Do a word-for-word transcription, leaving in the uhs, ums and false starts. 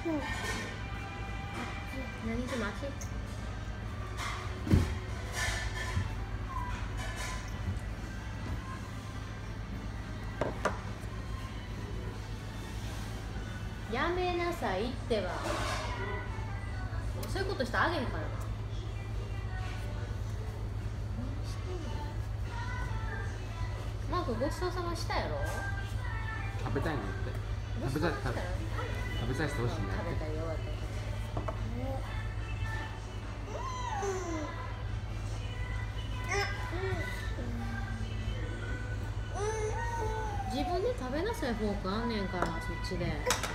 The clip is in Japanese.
何します？やめなさいってば。そういうことしたらあげへんからな。マークごちそうさましたやろ。 食べたいのって食べたい食べ食べたいしてほしいね。 食べたいよ。自分で食べなさい。フォークあんねんからそっちで。